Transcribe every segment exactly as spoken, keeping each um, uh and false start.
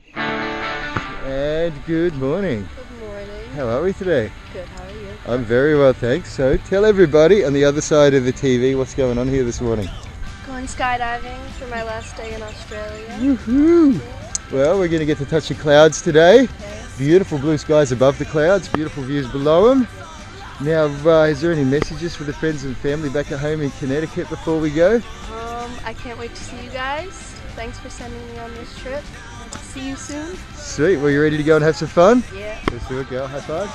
And good morning. Good morning. How are we today? Good, how are you? I'm very well, thanks. So tell everybody on the other side of the T V what's going on here this morning. Going skydiving for my last day in Australia. Woohoo! Well, we're going to get to touch the clouds today. Okay. Beautiful blue skies above the clouds, beautiful views below them. Now, uh, is there any messages for the friends and family back at home in Connecticut before we go? Um, I can't wait to see you guys. Thanks for sending me on this trip. See you soon. Sweet, well, you ready to go and have some fun? Yeah. Let's do it, girl. High five.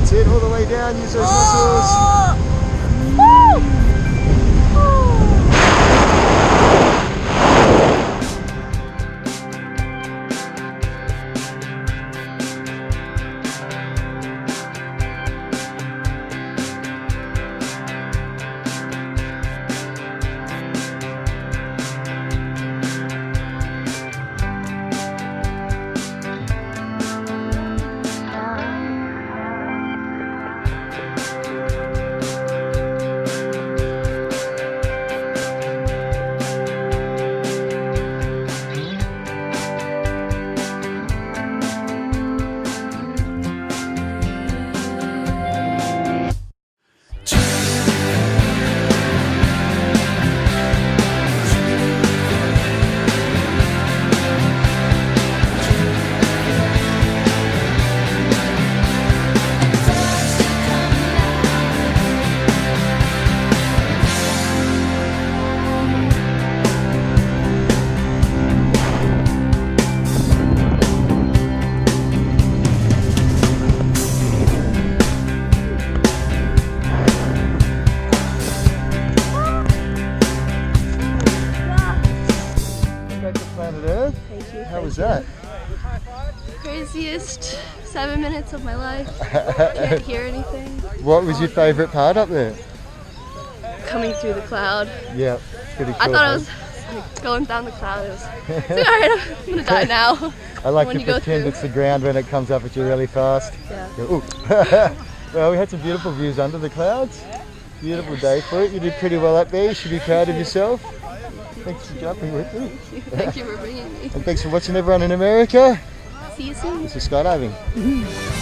That's it, all the way down, use those muscles. How was that? Craziest seven minutes of my life. Can't hear anything. What was your favourite part up there? Coming through the cloud. Yeah, pretty cool. I thought I was like, going down the cloud. It was like, alright, I'm gonna die now. I like when to you pretend it's the ground when it comes up at you really fast. Yeah. Ooh. Well, we had some beautiful views under the clouds. Beautiful day for it. You did pretty well up there. You should be proud of yourself. Thanks for jumping with me. Thank you for bringing me. And thanks for watching everyone in America. See you soon. This is skydiving.